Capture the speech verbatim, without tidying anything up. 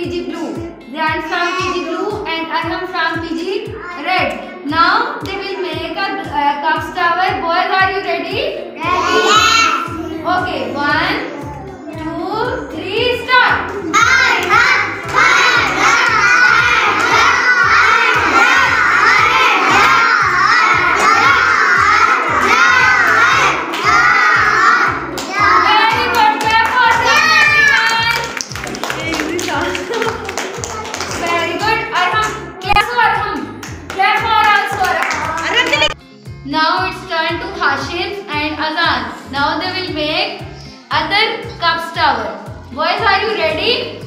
P G blue. Zian from P G blue and Arham from P G red. Now they will make a uh, cups tower. Boys, are you ready? Ready. Yes. Okay, one, two, three, start. Now it's turn to Hashim and Azan. Now they will make other cups tower. Boys, are you ready?